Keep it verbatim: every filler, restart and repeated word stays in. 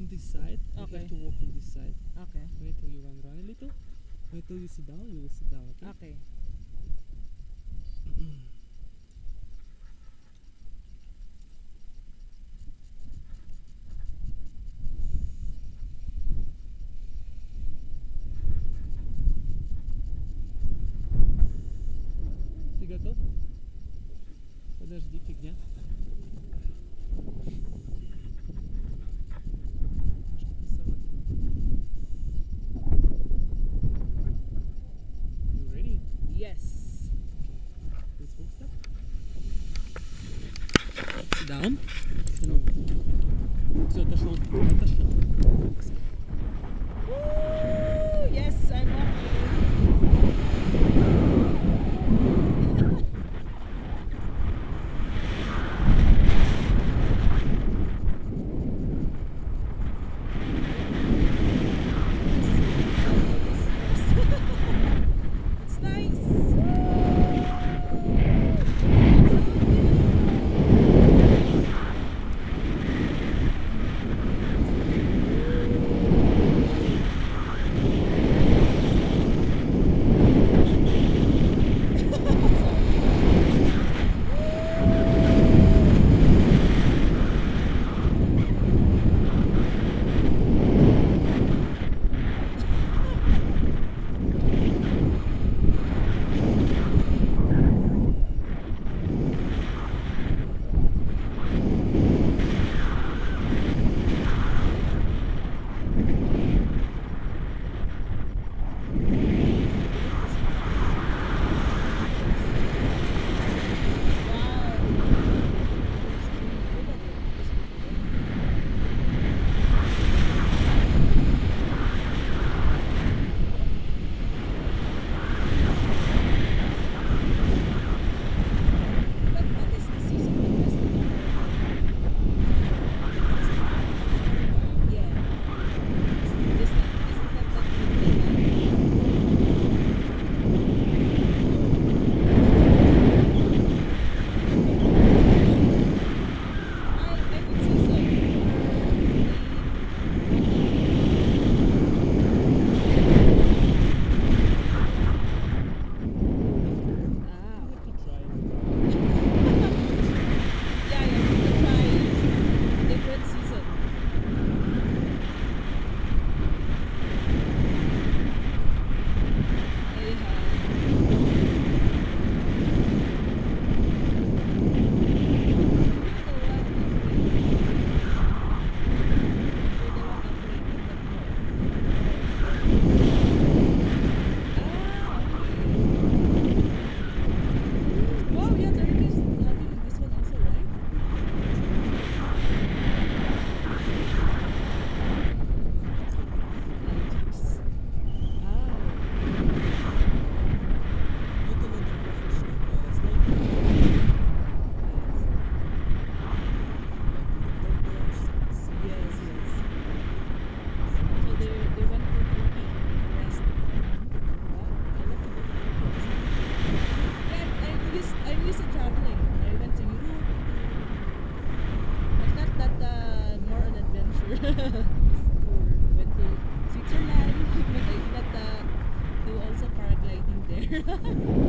from this side. You Okay. have to walk from this side. Okay. Wait till you run around a little. Wait till you sit down. You will sit down. Okay. Okay. Ты готов? Подожди, фигня. Немножко косовато. You ready? Yes. Let's walk step. Sit down. Все, отошел. Отошел. Woo! Yes, I'm happy. It's nice. But what is the season of festival? Yeah. This not, this is not that good. I I would say so. Ah, You have to try. yeah, yeah, we can try different season. Wow, yeah, there is having this one also, right? Lighthouse. Ah. Not a lot of professional uh, snorkeling. Yes, yes. So they they went to Turkey to rest. Wow, I love to go to Turkey. Yeah, I'm used I'm used to traveling. I went to Europe, but not that uh, more an adventure. Or went to Switzerland, but I did not uh, do also paragliding there.